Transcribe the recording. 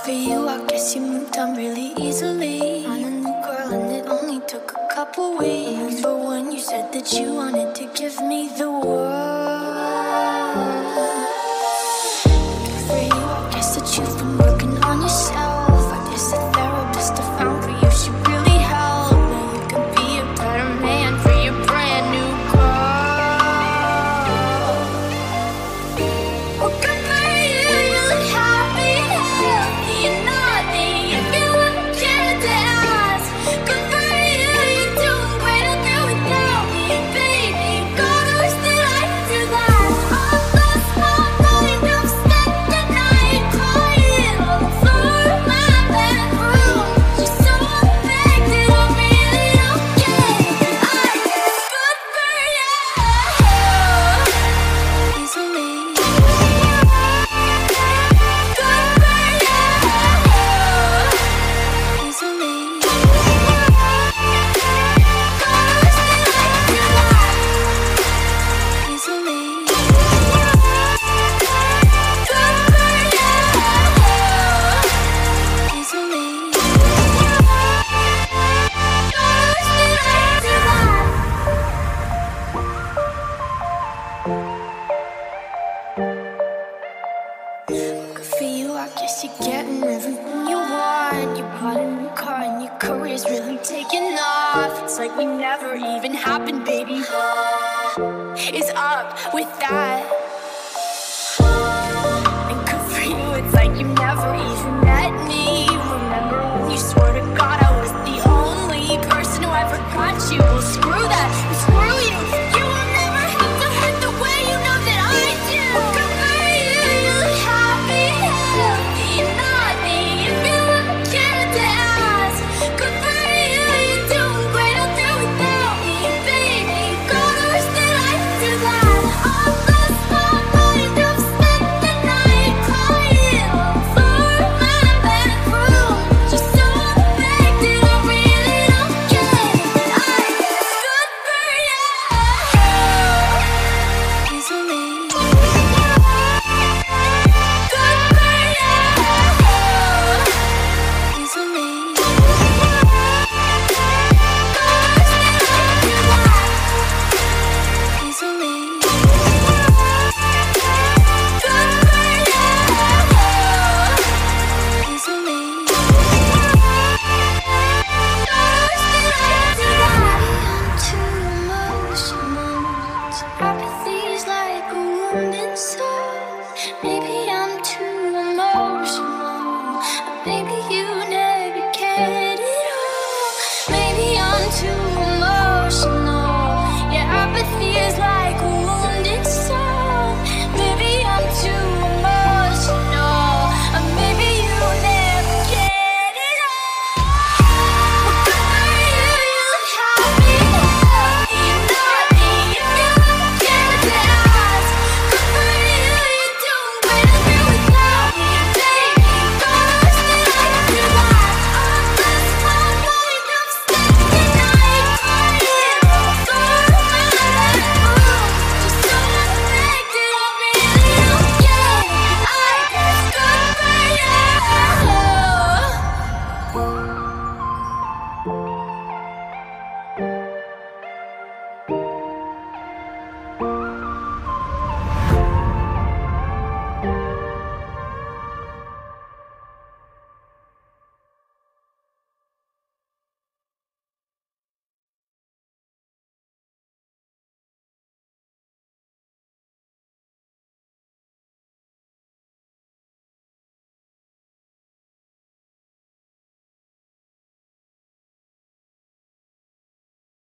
for you, I guess you moved on really easily. I'm a new girl and it only took a couple weeks. But when you said that you wanted to give me the world, for you, I guess that you've been working on yourself. I guess the therapist I found for you should really help. Now you can be a better man for your brand new girl. Well, good for you, you look happy, healthy, and naughty. If you wouldn't care to ask, good for you, you're doing great, I'll do without me, baby. God, I wish that I could do that. All those small nights I've spent the night crying on the floor of my bedroom. You're so affected, I'm really okay. I guess good for you. Easily. Good for you, I guess you're getting everything you want. You bought a new car and your career's really taking off. It's like we never even happened, baby. It's up with that.